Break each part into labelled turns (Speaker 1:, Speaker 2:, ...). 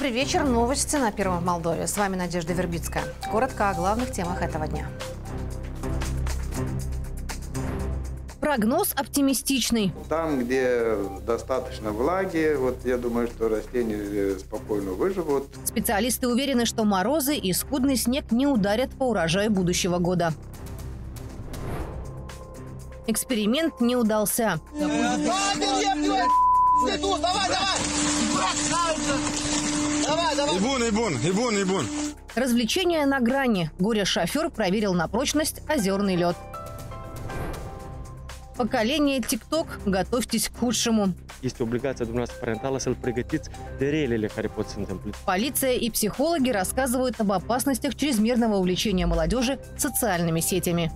Speaker 1: Добрый вечер. Новости на Первом в Молдове. С вами Надежда Вербицкая. Коротко о главных темах этого дня. Прогноз оптимистичный.
Speaker 2: Там, где достаточно влаги, я думаю, что растения спокойно выживут.
Speaker 1: Специалисты уверены, что морозы и скудный снег не ударят по урожаю будущего года. Эксперимент не удался.
Speaker 3: Ибун.
Speaker 1: Развлечения на грани. Горе-шофер проверил на прочность озерный лед. Поколение ТикТок, готовьтесь к худшему.
Speaker 4: Este obligația dumneavoastră parentală să-l pregătiți de relele care pot se întâmple.
Speaker 1: Полиция и психологи рассказывают об опасностях чрезмерного увлечения молодежи социальными сетями.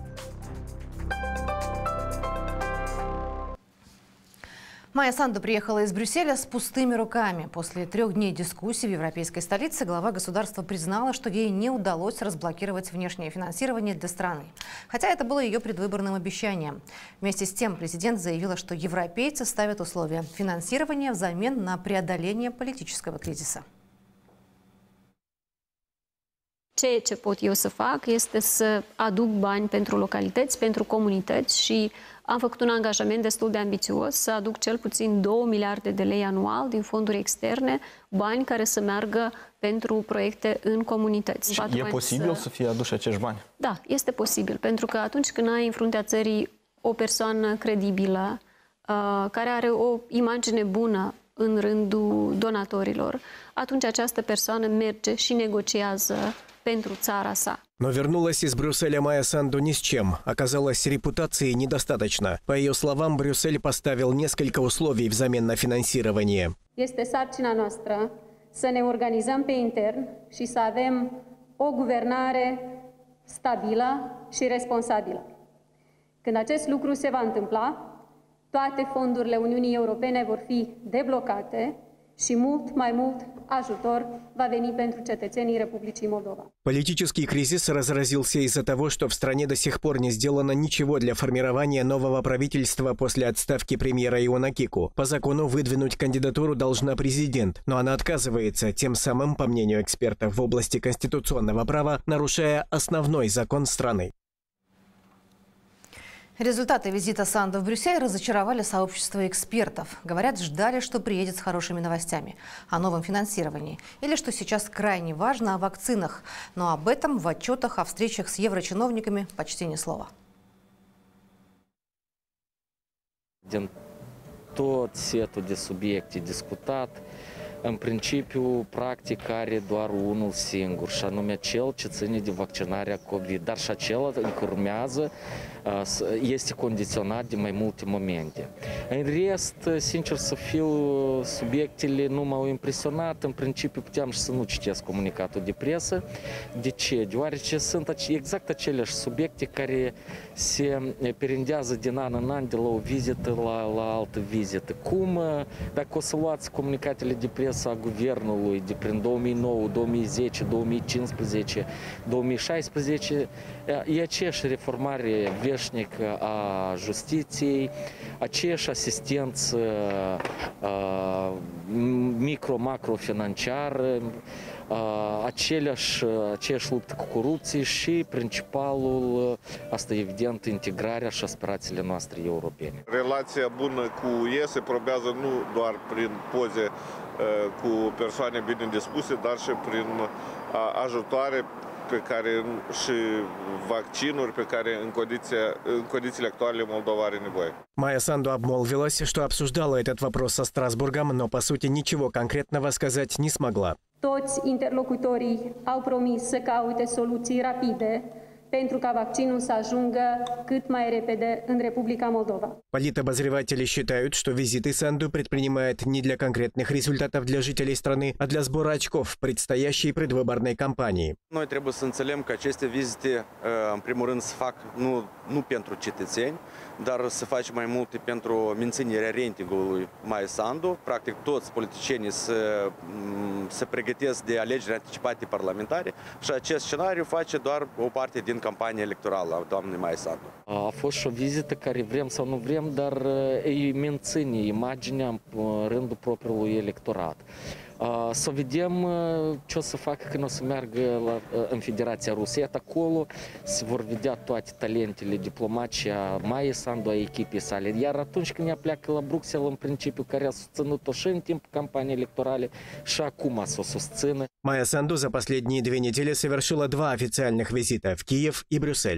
Speaker 1: Майя Санду приехала из Брюсселя с пустыми руками. После 3 дней дискуссий в европейской столице глава государства признала, что ей не удалось разблокировать внешнее финансирование для страны. Хотя это было ее предвыборным обещанием. Вместе с тем президент заявила, что европейцы ставят условия финансирования взамен на преодоление политического кризиса.
Speaker 5: Ceea ce pot eu să fac este să aduc bani pentru localități, pentru comunități și am făcut un angajament destul de ambițios să aduc cel puțin 2 miliarde de lei anual din fonduri externe, bani care să meargă pentru proiecte în comunități.
Speaker 3: E posibil să fie aduși acești bani?
Speaker 5: Da, este posibil, pentru că atunci când ai în fruntea țării o persoană credibilă, care are o imagine bună în rândul donatorilor, atunci această persoană merge și negociază pentru țara sa.
Speaker 6: Но вернулась из Брюсселя Майя Санду ни с чем. Оказалось, репутации недостаточно. По ее словам, Брюссель поставил несколько условий взамен на финансирование.
Speaker 5: Este sarcina noastră să ne organizăm pe intern și să avem o guvernare stabilă și responsabilă. Când acest lucru se va întâmpla, toate fondurile Uniunii Europene vor fi deblocate și mult mai mult ajutor va veni pentru cetățenii Republicii Moldova.
Speaker 6: Политический кризис разразился из-за того, что в стране до сих пор не сделано ничего для формирования нового правительства после отставки премьера Иона Кику. По закону выдвинуть кандидатуру должна президент, но она отказывается, тем самым, по мнению экспертов в области конституционного права, нарушая основной закон страны.
Speaker 1: Результаты визита Санду в Брюссель разочаровали сообщество экспертов. Говорят, ждали, что приедет с хорошими новостями о новом финансировании. Или, что сейчас крайне важно, о вакцинах. Но об этом в отчетах о встречах с еврочиновниками почти ни слова.
Speaker 7: Din tot setul de subiecte discutat, în principiu, practic, are doar unul singur, și anume cel ce ține de vaccinarea COVID. Dar și acela încă urmează, este condiționat de mai multe momente. În rest, sincer să fiu, subiectele nu m-au impresionat. În principiu, puteam și să nu citesc comunicatul de presă. De ce? Deoarece sunt exact aceleași subiecte care se perindează din an în an, de la o vizită la altă vizită. Cum, dacă o să luați comunicatele de presă a guvernului de prin 2009, 2010, 2015, 2016, e aceeași reformare veșnică a justiției, aceeași asistență micro-macro-financiară, aceeași luptă cu corupție și principalul, asta evident, integrarea și aspirațiile noastre europene.
Speaker 8: Relația bună cu UE se probează nu doar prin poze cu persoane bine dispuse, dar și prin ajutoare pe care și vaccinuri pe care în condițiile actuale Moldova are nevoie.
Speaker 6: Майя Санду обмолвилась, что обсуждала этот вопрос со Страсбургом, но по сути ничего конкретного сказать не смогла.
Speaker 5: Toți interlocutorii au promis să caute soluții rapide pentru ca vaccinul să ajungă cât mai repede în Republica Moldova.
Speaker 6: Политобозреватели считают, что визиты Санду предпринимает не для конкретных результатов для жителей страны, а для сбора очков в предстоящей предвыборной кампании.
Speaker 9: Noi trebuie să înțelegem că aceste vizite, în primul rând, se fac nu pentru cetățeni, dar se face mai multe pentru menținerea ratingului Майи Санду. Practic, toți politicienii se pregătesc de alegeri anticipate parlamentare și acest scenariu face doar o parte din campania electorală a doamnei Майи Санду.
Speaker 7: A fost și o vizită care vrem sau nu vrem, dar îi menține imaginea în rândul propriului electorat. Să vedem ce o să facă când o să meargă în Federația Rusă. Iată acolo se vor vedea toate talentele diplomatice a Maiei Sandu, a echipei sale. Iar atunci când ea pleacă la Bruxelles, în principiu, care a susținut-o și în timpul campaniei electorale, și acum să o susțină.
Speaker 6: Майя Санду за последние 2 недели совершила 2 официальных визита в Киев и Брюссель.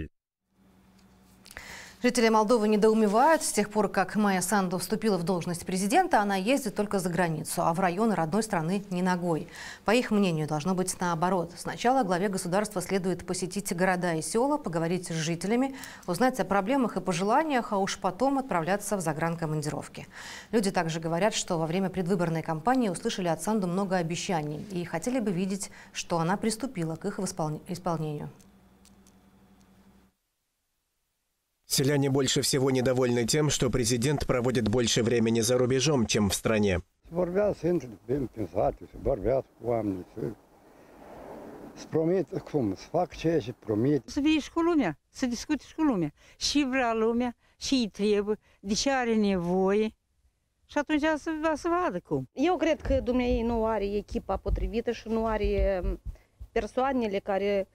Speaker 1: Жители Молдовы недоумевают. С тех пор, как Майя Санду вступила в должность президента, она ездит только за границу, а в районы родной страны ни ногой. По их мнению, должно быть наоборот. Сначала главе государства следует посетить города и села, поговорить с жителями, узнать о проблемах и пожеланиях, а уж потом отправляться в загранкомандировки. Люди также говорят, что во время предвыборной кампании услышали от Санду много обещаний и хотели бы видеть, что она приступила к их исполнению.
Speaker 6: Селяне больше всего недовольны тем, что президент проводит больше времени за рубежом, чем в стране.
Speaker 10: Să vii și cu lumea, să discuți și cu lumea. Și vrea lumea, și îi trebuie, de ce are nevoie. Și atunci să vadă cum.
Speaker 11: Eu cred că dumneavoastră nu are echipa potrivită și nu are persoanele care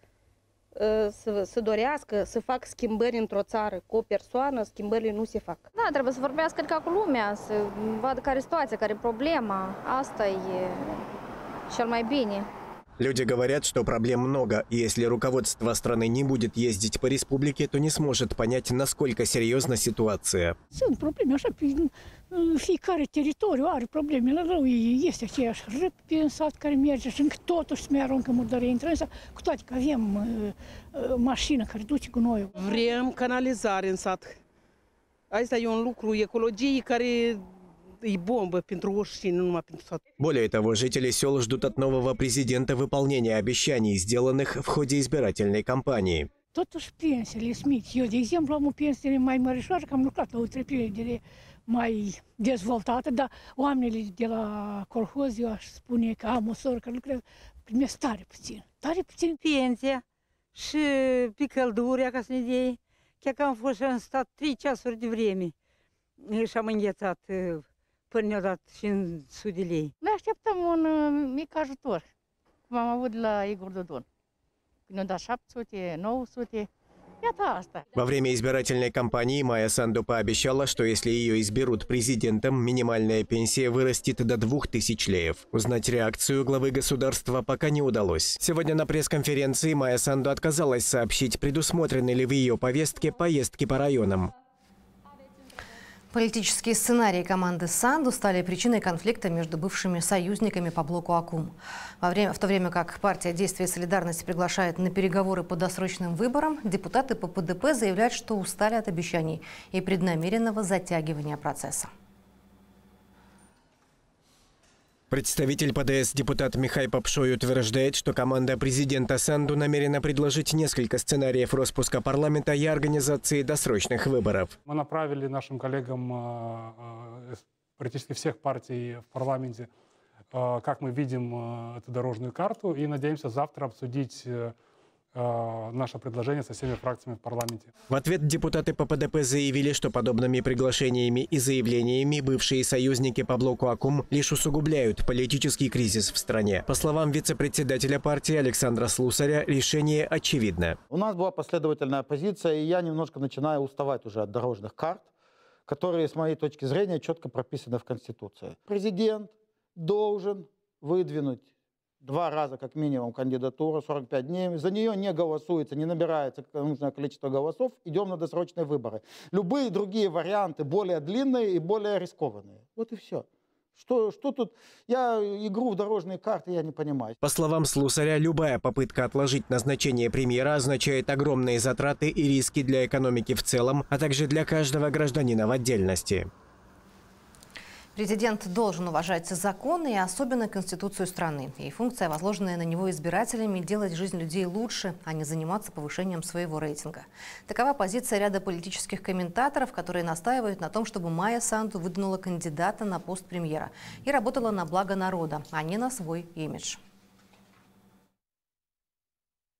Speaker 11: să dorească să facă schimbări într-o țară. Cu o persoană, schimbările nu se fac.
Speaker 12: Da, trebuie să vorbească ca cu lumea, să vadă care e situația, care e problema. Asta e cel mai bine.
Speaker 6: Люди говорят, что проблем много, и если ruководство страны не будет ездить по республике, то не сможет понять, насколько серьезна ситуация.
Speaker 13: Sunt probleme, așa, fiecare teritoriu are problemele rău. Este aceeași răpi în sat care merge și încă totuși se mai aruncă murdărie în trânsă, cu toate că avem mașină care duce cu noi.
Speaker 14: Vrem canalizare în sat. Asta e un lucru ecologiei care и бомба pentru oricine, nu numai pentru sat.
Speaker 6: Более того, жители сел ждут от нового президента выполнения обещаний, сделанных в ходе избирательной кампании.
Speaker 13: Totuși pensiile sunt mici. Eu, de exemplu, am o pensie mai mărișoară, că am lucrat la o întreprindere mai dezvoltată, dar oamenii de la colhoz, eu aș spune că am o soră care lucrează, primesc tare puțin. Tare puțin.
Speaker 10: Pensia și pe căldură, ca să ne dea. Chiar că am fost și am stat 3 ceasuri de vreme și am înghețat până ne-au dat 500 de lei.
Speaker 13: Noi așteptăm un mic ajutor, cum am avut la Igor Dodon. Ne-au dat 700, 900, iată asta.
Speaker 6: Во время избирательной кампании Майя Санду пообещала, что если ее изберут президентом, минимальная пенсия вырастет до 2000 леев. Узнать реакцию главы государства пока не удалось. Сегодня на пресс-конференции Майя Санду отказалась сообщить, предусмотрены ли в ее повестке поездки по районам.
Speaker 1: Политические сценарии команды Санду стали причиной конфликта между бывшими союзниками по блоку АКУМ. В то время как партия «Действие и солидарность» приглашает на переговоры по досрочным выборам, депутаты по ПДП заявляют, что устали от обещаний и преднамеренного затягивания процесса.
Speaker 6: Представитель ПДС депутат Михай Попшой утверждает, что команда президента Санду намерена предложить несколько сценариев распуска парламента и организации досрочных выборов.
Speaker 15: Мы направили нашим коллегам практически всех партий в парламенте, как мы видим эту дорожную карту, и надеемся завтра обсудить наше предложение со всеми фракциями в парламенте.
Speaker 6: В ответ депутаты по ПДП заявили, что подобными приглашениями и заявлениями бывшие союзники по блоку АКУМ лишь усугубляют политический кризис в стране. По словам вице-председателя партии Александра Слусаря, решение очевидно.
Speaker 16: У нас была последовательная позиция, и я немножко начинаю уставать уже от дорожных карт, которые, с моей точки зрения, четко прописаны в Конституции. Президент должен выдвинуть 2 раза как минимум кандидатуру, 45 дней. За нее не голосуется, не набирается нужное количество голосов. Идем на досрочные выборы. Любые другие варианты более длинные и более рискованные. Вот и все. Что тут? Игру в дорожные карты я не понимаю.
Speaker 6: По словам Слусаря, любая попытка отложить назначение премьера означает огромные затраты и риски для экономики в целом, а также для каждого гражданина в отдельности.
Speaker 1: Президент должен уважать законы и особенно Конституцию страны. И функция, возложенная на него избирателями, делать жизнь людей лучше, а не заниматься повышением своего рейтинга. Такова позиция ряда политических комментаторов, которые настаивают на том, чтобы Майя Санду выдвинула кандидата на пост премьера и работала на благо народа, а не на свой имидж.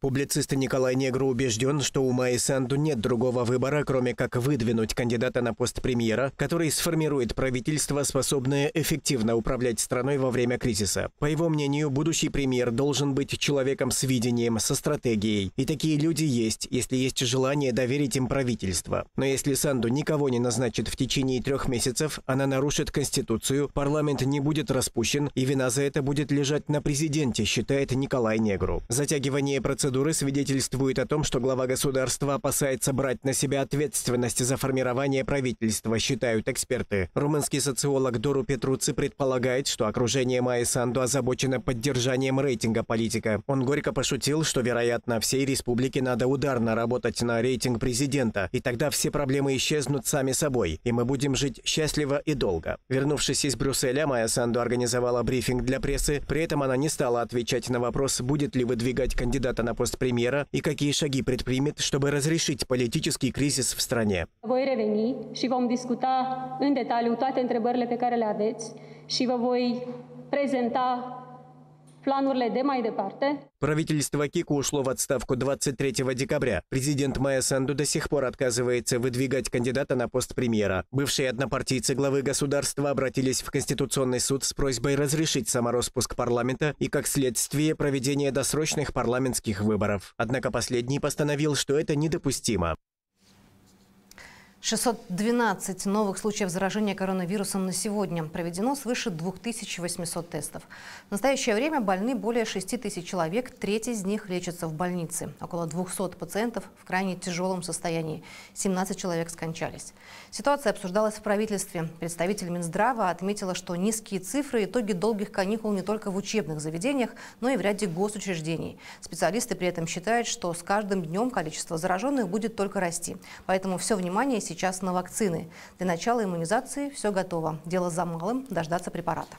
Speaker 6: Публицист Николай Негру убежден, что у Майи Санду нет другого выбора, кроме как выдвинуть кандидата на пост премьера, который сформирует правительство, способное эффективно управлять страной во время кризиса. По его мнению, будущий премьер должен быть человеком с видением, со стратегией. И такие люди есть, если есть желание доверить им правительство. Но если Санду никого не назначит в течение 3 месяцев, она нарушит Конституцию, парламент не будет распущен, и вина за это будет лежать на президенте, считает Николай Негру. Затягивание процедуры свидетельствует о том, что глава государства опасается брать на себя ответственность за формирование правительства, считают эксперты. Румынский социолог Дору Петруци предполагает, что окружение Майи Санду озабочено поддержанием рейтинга политика. Он горько пошутил, что, вероятно, всей республике надо ударно работать на рейтинг президента, и тогда все проблемы исчезнут сами собой, и мы будем жить счастливо и долго. Вернувшись из Брюсселя, Майя Санду организовала брифинг для прессы. При этом она не стала отвечать на вопрос, будет ли выдвигать кандидата на пост премьера и какие шаги предпримет, чтобы разрешить политический кризис в стране.
Speaker 5: Voi reveni și vom discuta în detaliu toate întrebările pe care le aveți și vă voi prezenta planurile de mai departe.
Speaker 6: Правительство Кику ушло в отставку 23 декабря. Президент Майя Санду до сих пор отказывается выдвигать кандидата на пост премьера. Бывшие однопартийцы главы государства обратились в Конституционный суд с просьбой разрешить самороспуск парламента и, как следствие, проведение досрочных парламентских выборов. Однако последний постановил, что это недопустимо.
Speaker 1: 612 новых случаев заражения коронавирусом на сегодня. Проведено свыше 2800 тестов. В настоящее время больны более 6000 человек, треть из них лечатся в больнице. Около 200 пациентов в крайне тяжелом состоянии. 17 человек скончались. Ситуация обсуждалась в правительстве. Представитель Минздрава отметила, что низкие цифры – итоги долгих каникул не только в учебных заведениях, но и в ряде госучреждений. Специалисты при этом считают, что с каждым днем количество зараженных будет только расти. Поэтому все внимание сейчас на вакцины. Для начала иммунизации все готово. Дело за малым – dождаться препарата.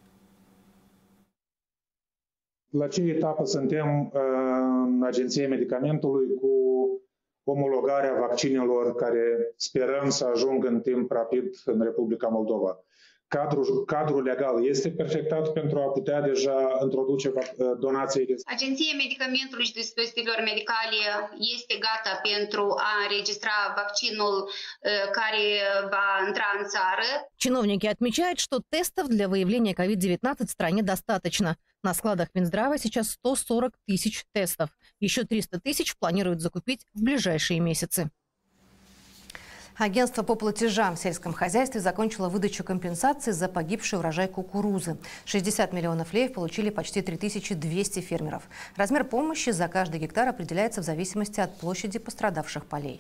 Speaker 17: La ce etapă suntem în Agenția Medicamentului cu omologarea vaccinelor care sperăm să ajungă în timp rapid în Republica Moldova? Cadrul legal este perfectat pentru a putea deja introduce donațiile.
Speaker 18: Agenția Medicamentului și Dispozitivelor Medicale este gata pentru a înregistra vaccinul care va intra în țară.
Speaker 1: Чиновники отмечают, что тестов для выявления COVID-19 в стране достаточно. На складах Минздрава сейчас 140 тысяч тестов. Еще 300 тысяч планируют закупить в ближайшие месяцы. Агентство по платежам в сельском хозяйстве закончило выдачу компенсации за погибший урожай кукурузы. 60 миллионов леев получили почти 3200 фермеров. Размер помощи за каждый гектар определяется в зависимости от площади пострадавших полей.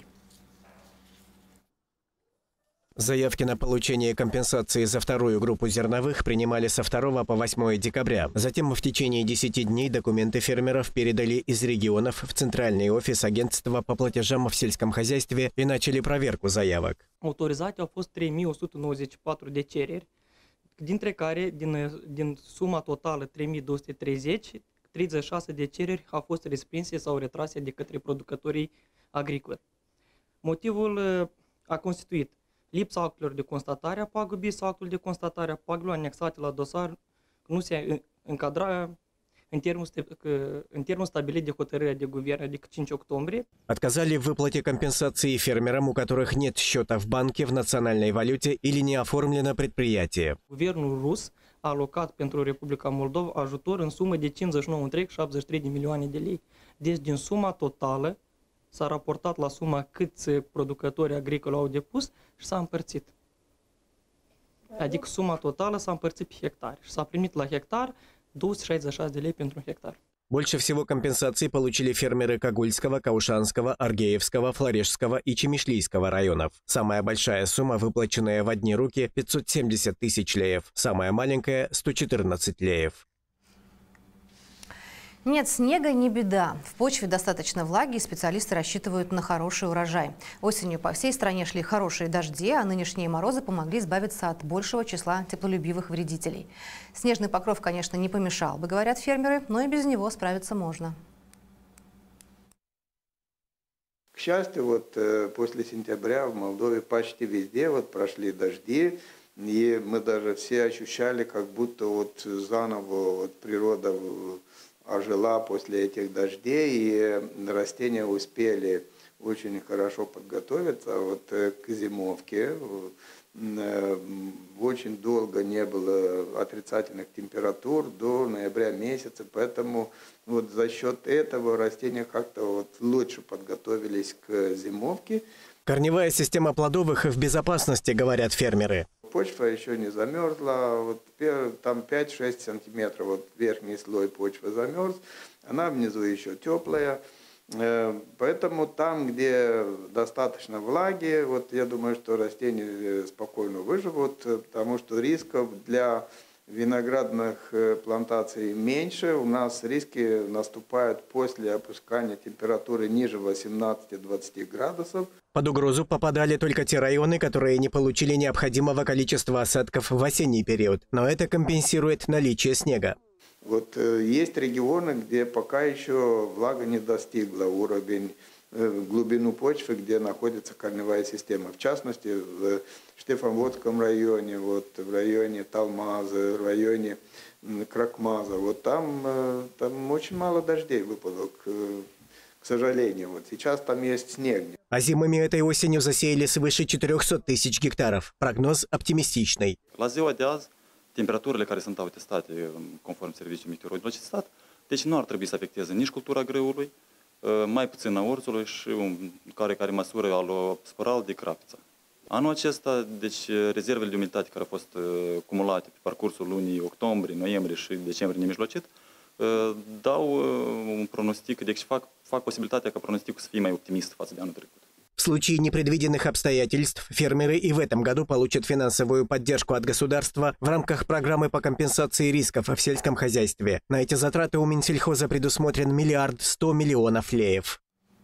Speaker 6: Заявки на получение компенсации за вторую группу зерновых принимали со 2 по 8 декабря. Затем в течение 10 дней документы фермеров передали из регионов в центральный офис агентства по платежам в сельском хозяйстве и начали проверку заявок.
Speaker 19: Autorizate au fost 3194 de cereri, dintre care din suma totală 3230, 36 de cereri au fost respinse sau retrase de către producătorii agricoli. Motivul a constituit lipsa actelor de constatare a pagubei sau actul de constatare a pagubelor anexate la dosar nu se încadra în termenul stabilit de hotărârea de guvern, adică 5 octombrie.
Speaker 6: Отказали в выплате компенсации фермерам, у которых нет счета в банке в национальной валюте или не оформлено предприятие.
Speaker 19: Guvernul rus a alocat pentru Republica Moldova ajutor în sumă de 59,73 de milioane de lei. Deci din suma totală s-a raportat la suma câți producători agricoli au depus și s-a împărțit. Adică suma totală s-a împărțit pe hectare și s-a primit la hectar 266 de lei pentru un hectar.
Speaker 6: Больше всего компенсаций получили фермеры Когульского, Каушанского, Аргеевского, Флорешского и Чемишлийского районов. Самая большая сумма, выплаченная в одни руки, 570 тысяч леев. Самая маленькая – 114 леев.
Speaker 1: Нет снега – не беда. В почве достаточно влаги, и специалисты рассчитывают на хороший урожай. Осенью по всей стране шли хорошие дожди, а нынешние морозы помогли избавиться от большего числа теплолюбивых вредителей. Снежный покров, конечно, не помешал бы, говорят фермеры, но и без него справиться можно.
Speaker 2: К счастью, после сентября в Молдове почти везде прошли дожди, и мы даже все ощущали, как будто заново природа ожила после этих дождей, и растения успели очень хорошо подготовиться вот к зимовке. Очень долго не было отрицательных температур до ноября месяца, поэтому вот за счет этого растения как-то вот лучше подготовились к зимовке.
Speaker 6: Корневая система плодовых в безопасности, говорят фермеры.
Speaker 2: Почва еще не замерзла, вот там 5-6 сантиметров, вот верхний слой почвы замерз, она внизу еще теплая. Поэтому там, где достаточно влаги, вот я думаю, что растения спокойно выживут, потому что рисков для виноградных плантаций меньше. У нас риски наступают после опускания температуры ниже 18-20 градусов.
Speaker 6: Под угрозу попадали только те районы, которые не получили необходимого количества осадков в осенний период, но это компенсирует наличие снега.
Speaker 2: Вот есть регионы, где пока еще влага не достигла глубину почвы, где находится корневая система. В частности, в Штефанводском районе, вот, в районе Талмаза, в районе Кракмаза. Вот там очень мало дождей выпало, к сожалению. Вот сейчас там есть снег.
Speaker 6: А зимами этой осенью засеяли свыше 400 тысяч гектаров. Прогноз оптимистичный.
Speaker 20: Temperaturile care sunt atestate conform Serviciului Meteorologic de Stat, deci nu ar trebui să afecteze nici cultura greului, mai puțin a orzului și care măsură alosporal de crapiță. Anul acesta, deci rezervele de umiditate care au fost cumulate pe parcursul lunii octombrie, noiembrie și decembrie nemijlocit, dau un pronostic, deci fac posibilitatea ca pronosticul să fie mai optimist față de anul trecut.
Speaker 6: В случае непредвиденных обстоятельств фермеры и в этом году получат финансовую поддержку от государства в рамках программы по компенсации рисков в сельском хозяйстве. На эти затраты у Минсельхоза предусмотрен 1 100 000 000 леев.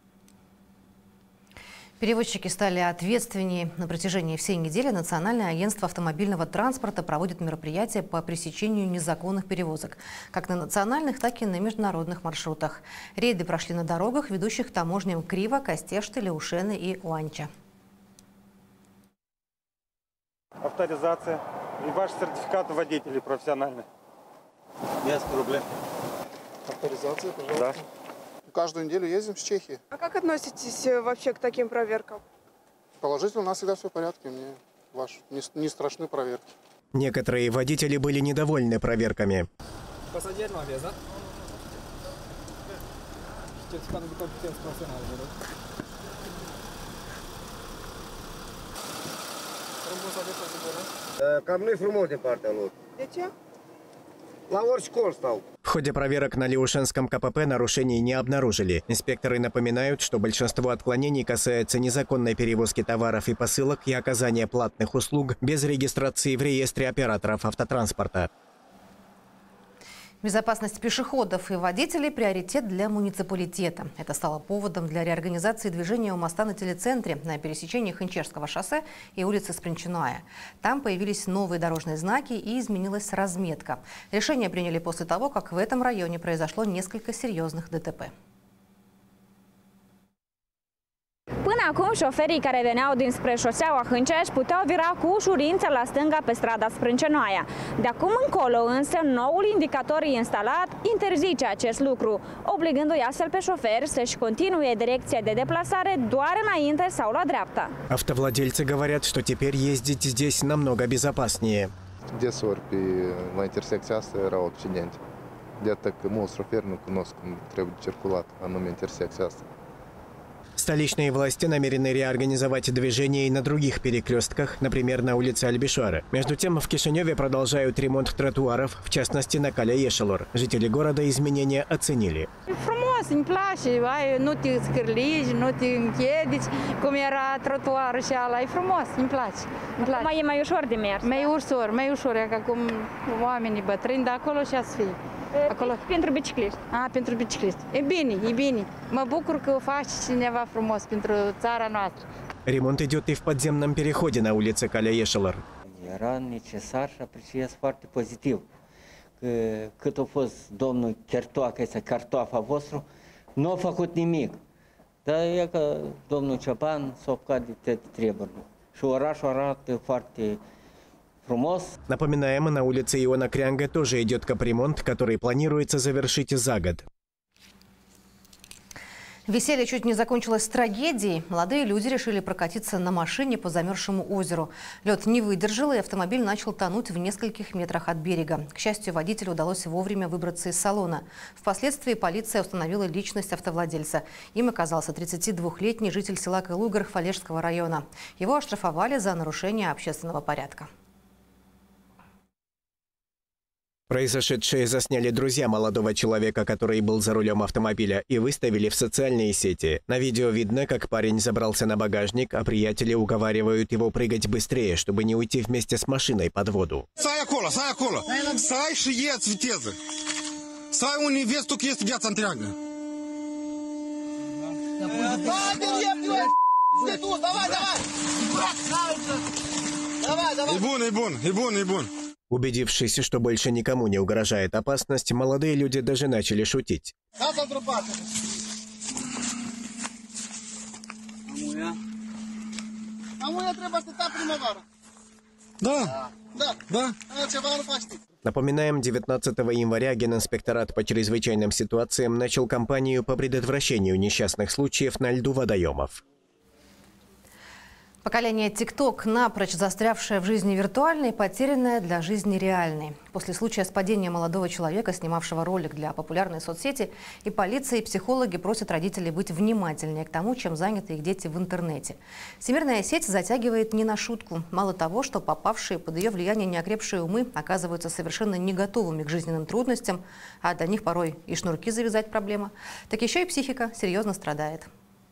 Speaker 1: Перевозчики стали ответственнее. На протяжении всей недели Национальное агентство автомобильного транспорта проводит мероприятия по пресечению незаконных перевозок, как на национальных, так и на международных маршрутах. Рейды прошли на дорогах, ведущих к таможням Крива, Костешты, Леушены и Уанча.
Speaker 21: Авторизация и ваш сертификат водителей профессиональный.
Speaker 22: Без проблем.
Speaker 21: Авторизация, пожалуйста. Да.
Speaker 23: Каждую неделю ездим с Чехии.
Speaker 24: А как относитесь вообще к таким проверкам?
Speaker 23: Положительно, у нас всегда все в порядке. Мне не страшны проверки.
Speaker 6: Некоторые водители были недовольны проверками.
Speaker 25: Пассажир на вес, да? Сертификат de competență profesională, vă rog. Frumos aveți asigurare?
Speaker 22: Cam nu-i frumos din partea lor.
Speaker 24: De ce?
Speaker 22: La ori școli stau.
Speaker 6: В ходе проверок на Леушенском КПП нарушений не обнаружили. Инспекторы напоминают, что большинство отклонений касается незаконной перевозки товаров и посылок и оказания платных услуг без регистрации в реестре операторов автотранспорта.
Speaker 1: Безопасность пешеходов и водителей – приоритет для муниципалитета. Это стало поводом для реорганизации движения у моста на телецентре на пересечении Хинчерского шоссе и улицы Спринчиная. Там появились новые дорожные знаки и изменилась разметка. Решение приняли после того, как в этом районе произошло несколько серьезных ДТП.
Speaker 26: Până acum, șoferii care veneau dinspre șoseaua Hânceș puteau vira cu ușurință la stânga pe strada Sprâncenoaia. De acum încolo, însă, noul indicator instalat interzice acest lucru, obligându-i astfel pe șoferi să-și continue direcția de deplasare doar înainte sau la dreapta.
Speaker 6: Автовладельцы говорят, что теперь ездить здесь намного безопаснее.
Speaker 27: Deseori la intersecția asta erau accidente. De atât că mulți șoferi nu cunosc cum trebuie circulat anume intersecția asta.
Speaker 6: Столичные власти намерены реорганизовать движение и на других перекрестках, например, на улице Альбишора. Между тем, в Кишиневе продолжают ремонт тротуаров, в частности, на Каля-Ешелор. Жители города изменения оценили.
Speaker 10: Frumos, îmi place, nu te scârligi, nu te închedici, cum era trotuarul și ala, e frumos, îmi place.
Speaker 26: Acum e mai ușor de mers.
Speaker 10: Mai ușor, că acum oamenii bătrâni de acolo și ați fi. Acolo.
Speaker 26: Pentru bicicliști.
Speaker 10: Pentru bicicliști. E bine. Mă bucur că o face cineva frumos pentru țara noastră.
Speaker 6: Ремонт идет и в подземном переходе на улице Каля-Ешелор.
Speaker 28: Era necesar și apreciez foarte pozitiv că cât a fost domnul Chertoacă, este cartoafa vostru, nu a făcut nimic. Dar e că domnul Cioban s-a apucat de toate treburile. Și orașul arată foarte
Speaker 6: Напоминаем, на улице Иона Крянга тоже идет капремонт, который планируется завершить за год.
Speaker 1: Веселье чуть не закончилось трагедией. Молодые люди решили прокатиться на машине по замерзшему озеру. Лед не выдержал, и автомобиль начал тонуть в нескольких метрах от берега. К счастью, водителю удалось вовремя выбраться из салона. Впоследствии полиция установила личность автовладельца. Им оказался 32-летний житель села Кылугар Фалежского района. Его оштрафовали за нарушение общественного порядка.
Speaker 6: Произошедшее засняли друзья молодого человека, который был за рулем автомобиля, и выставили в социальные сети. На видео видно, как парень забрался на багажник, а приятели уговаривают его прыгать быстрее, чтобы не уйти вместе с машиной под воду.
Speaker 3: Stai acolo! Stai și ieți viteză! Stai unde vezi tu că este gheața întreagă! E bun!
Speaker 6: Убедившись, что больше никому не угрожает опасность, молодые люди даже начали шутить. Напоминаем, 19 января Генинспекторат по чрезвычайным ситуациям начал кампанию по предотвращению несчастных случаев на льду водоемов.
Speaker 1: Поколение TikTok, напрочь застрявшее в жизни виртуальной, потерянное для жизни реальной. После случая с падением молодого человека, снимавшего ролик для популярной соцсети, и полиция, и психологи просят родителей быть внимательнее к тому, чем заняты их дети в интернете. Всемирная сеть затягивает не на шутку. Мало того, что попавшие под ее влияние неокрепшие умы оказываются совершенно не готовыми к жизненным трудностям, а для них порой и шнурки завязать проблема, так еще и психика серьезно страдает.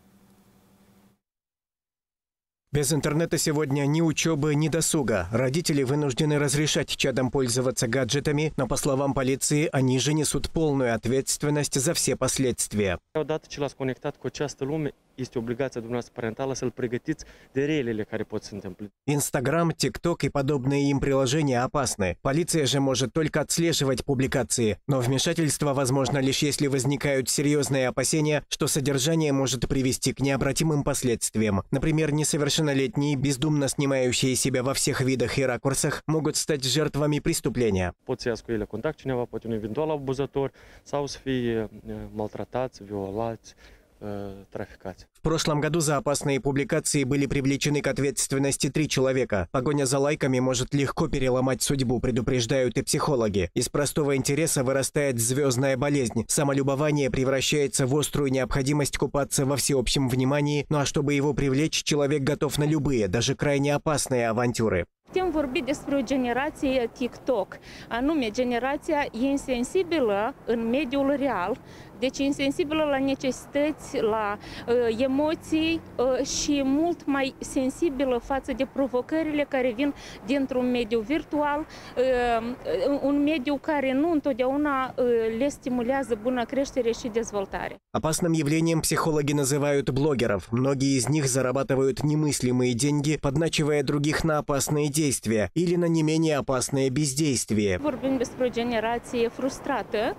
Speaker 6: Без интернета сегодня ни учебы, ни досуга. Родители вынуждены разрешать чадам пользоваться гаджетами, но, по словам полиции, они же несут полную ответственность за все последствия.
Speaker 4: Odată ce l-ați conectat cu această lume, este obligația dumneavoastră parentală să-l pregătiți de relele care pot să întâmple.
Speaker 6: Инстаграм, ТикТок и подобные им приложения опасны. Полиция же может только отслеживать публикации, но вмешательство возможно лишь если возникают серьезные опасения, что содержание может привести к необратимым последствиям. Например, несовершеннолетние, бездумно снимающие себя во всех видах и ракурсах, могут стать жертвами преступления.
Speaker 4: Pot să ia cu ele contact cineva, poate un eventual abuzator, sau să fie maltratați, violați, трафикать.
Speaker 6: В прошлом году за опасные публикации были привлечены к ответственности 3 человека. Погоня за лайками может легко переломать судьбу, предупреждают и психологи. Из простого интереса вырастает звездная болезнь. Самолюбование превращается в острую необходимость купаться во всеобщем внимании. Ну а чтобы его привлечь, человек готов на любые, даже крайне опасные авантюры.
Speaker 7: Putem vorbi despre o generație TikTok, anume generația e insensibilă în mediul real, deci insensibilă la necesități, la emoții și mult mai sensibilă față de provocările care vin dintr-un mediu virtual, un mediu care nu întotdeauna le stimulează bună creștere și dezvoltare.
Speaker 6: Опасным явлением психологи называют блогеров. Многие из них зарабатывают немыслимые деньги, подначивая других на опасные действия или на не менее опасное бездействие.
Speaker 7: Vorbim despre o generație frustrată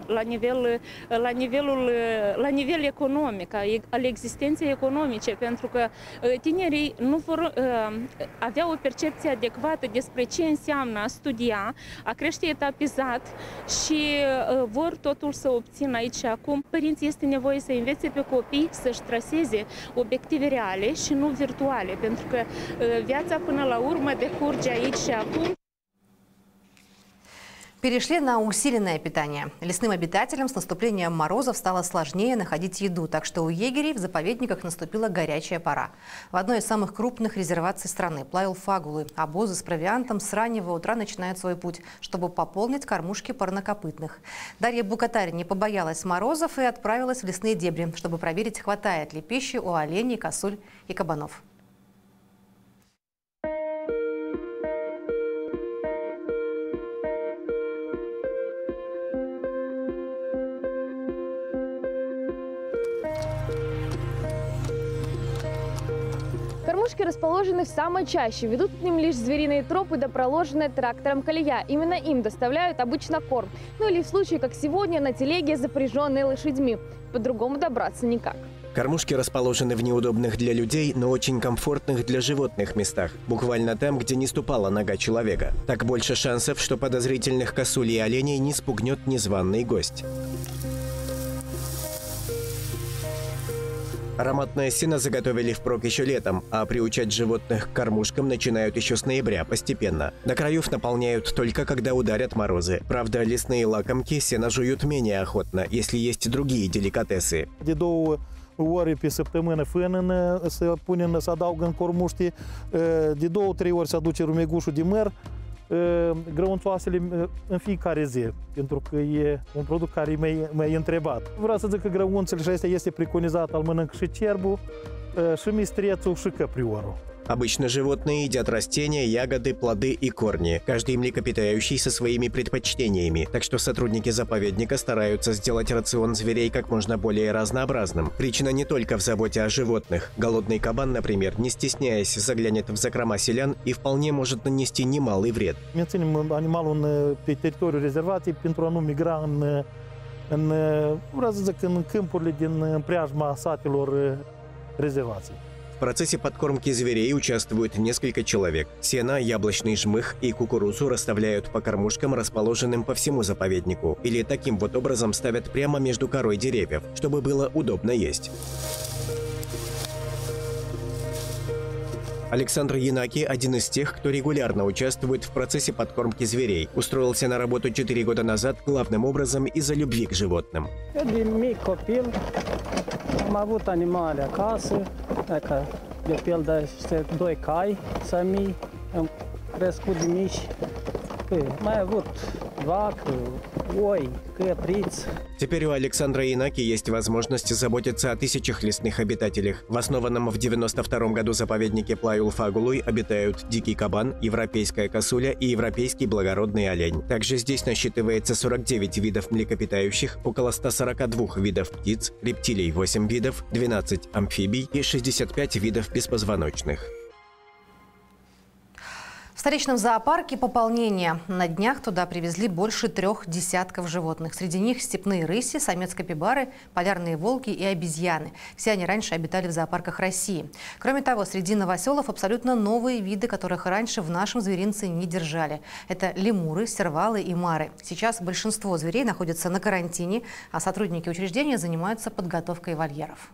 Speaker 7: la nivel economic, al existenței economice, pentru că tinerii nu vor avea o percepție adecvată despre ce înseamnă a studia, a crește etapizat și vor totul să obțină aici și acum. Părinții este nevoie să învețe pe copii să-și traseze obiective reale și nu virtuale, pentru că viața până la urmă decurge aici și acum.
Speaker 1: Перешли на усиленное питание. Лесным обитателям с наступлением морозов стало сложнее находить еду, так что у егерей в заповедниках наступила горячая пора. В одной из самых крупных резерваций страны, Плайл-Фагулы, обозы с провиантом с раннего утра начинают свой путь, чтобы пополнить кормушки парнокопытных. Дарья Букатарь не побоялась морозов и отправилась в лесные дебри, чтобы проверить, хватает ли пищи у оленей, косуль и кабанов.
Speaker 8: Кормушки расположены в самой чаще, ведут к ним лишь звериные тропы да проложенная трактором колея. Именно им доставляют обычно корм. Ну или в случае, как сегодня, на телеге, запряженной лошадьми. по-другому добраться никак.
Speaker 6: Кормушки расположены в неудобных для людей, но очень комфортных для животных местах. Буквально там, где не ступала нога человека. Так больше шансов, что подозрительных косуль и оленей не спугнет незваный гость. Ароматное сено заготовили впрок еще летом, а приучать животных к кормушкам начинают еще с ноября постепенно. До краев наполняют только когда ударят морозы. Правда, лесные лакомки сено жуют менее охотно, если есть другие деликатесы.
Speaker 5: Ori pe săptămână fân să punem, să adaugă în cormuști, de 2-3 ori se aduce rumegușul de măr, grăunțoasele în fiecare zi, pentru că e un produs care mi-a întrebat. Vreau să zic că grăunțele și astea este preconizat, îl mănânc și cerbul, și mistrețul, și căpriorul.
Speaker 6: Обычно животные едят растения, ягоды, плоды и корни, каждый млекопитающий со своими предпочтениями, так что сотрудники заповедника стараются сделать рацион зверей как можно более разнообразным. Причина не только в заботе о животных. Голодный кабан, например, не стесняясь, заглянет в закрома селян и вполне может нанести немалый вред.
Speaker 5: Menținem animalul pe teritoriul rezervației pentru a nu migra în câmpurile din preajma satelor rezervației.
Speaker 6: В процессе подкормки зверей участвуют несколько человек. Сено, яблочный жмых и кукурузу расставляют по кормушкам, расположенным по всему заповеднику. Или таким вот образом ставят прямо между корой деревьев, чтобы было удобно есть. Александр Янаки – один из тех, кто регулярно участвует в процессе подкормки зверей. Устроился на работу 4 года назад главным образом из-за любви к животным.
Speaker 9: Am avut animale acasă, dacă de pildă 2 cai, sămii, am crescut de mici, mai avut vacă, oi, căpriți.
Speaker 6: Теперь у Александра Янаки есть возможность заботиться о тысячах лесных обитателях. В основанном в 1992 году заповеднике Плаюл-Фагулуй обитают дикий кабан, европейская косуля и европейский благородный олень. Также здесь насчитывается 49 видов млекопитающих, около 142 видов птиц, рептилий 8 видов, 12 амфибий и 65 видов беспозвоночных.
Speaker 1: В столичном зоопарке пополнение. На днях туда привезли больше 3 десятков животных. Среди них степные рыси, самец капибары, полярные волки и обезьяны. Все они раньше обитали в зоопарках России. Кроме того, среди новоселов абсолютно новые виды, которых раньше в нашем зверинце не держали. Это лемуры, сервалы и мары. Сейчас большинство зверей находятся на карантине, а сотрудники учреждения занимаются подготовкой вольеров.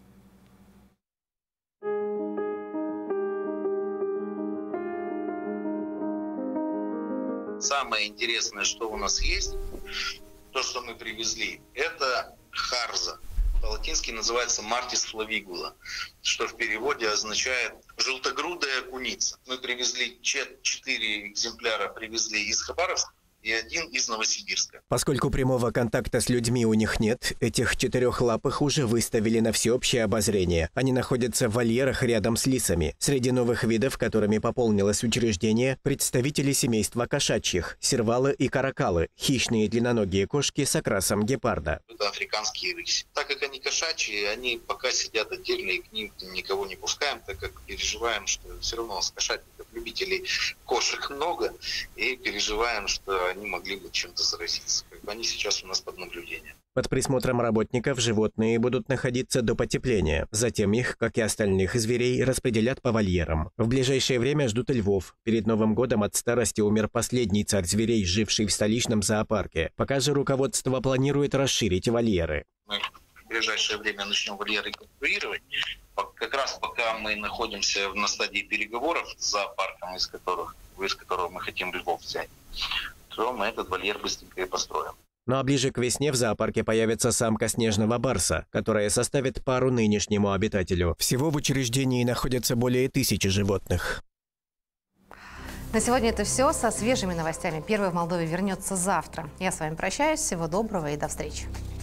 Speaker 11: Самое интересное, что у нас есть, то, что мы привезли, это харза. По-латински называется мартис флавигула, что в переводе означает желтогрудая куница. Мы привезли 4 экземпляра привезли из Хабаровска и 1 из Новосибирска.
Speaker 6: Поскольку прямого контакта с людьми у них нет, этих 4-лапых уже выставили на всеобщее обозрение. Они находятся в вольерах рядом с лисами. Среди новых видов, которыми пополнилось учреждение, представители семейства кошачьих, сервалы и каракалы, хищные длинноногие кошки с окрасом гепарда.
Speaker 11: Это африканские рыси. Так как они кошачьи, они пока сидят отдельно и к ним никого не пускаем, так как переживаем, что все равно с кошатников любителей кошек много, и переживаем, что они могли бы чем-то заразиться. Они сейчас у нас под наблюдением.
Speaker 6: Под присмотром работников животные будут находиться до потепления. Затем их, как и остальных зверей, распределят по вольерам. В ближайшее время ждут и львов. Перед Новым годом от старости умер последний царь зверей, живший в столичном зоопарке. Пока же руководство планирует расширить вольеры.
Speaker 11: Мы в ближайшее время начнем вольеры конструировать. Как раз пока мы находимся на стадии переговоров с зоопарком, из которого мы хотим львов взять, то мы этот вольер быстренько и построим.
Speaker 6: Ну а ближе к весне в зоопарке появится самка снежного барса, которая составит пару нынешнему обитателю. Всего в учреждении находятся более 1000 животных.
Speaker 1: На сегодня это все. Со свежими новостями «Первый в Молдове» вернется завтра. Я с вами прощаюсь. Всего доброго и до встречи.